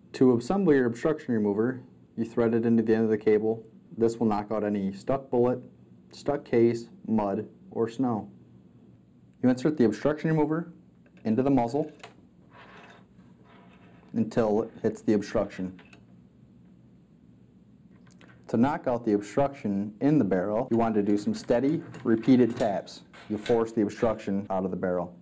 To assemble your obstruction remover, you thread it into the end of the cable. This will knock out any stuck bullet, stuck case, mud, or snow. You insert the obstruction remover into the muzzle until it hits the obstruction. To knock out the obstruction in the barrel, you want to do some steady, repeated taps. You force the obstruction out of the barrel.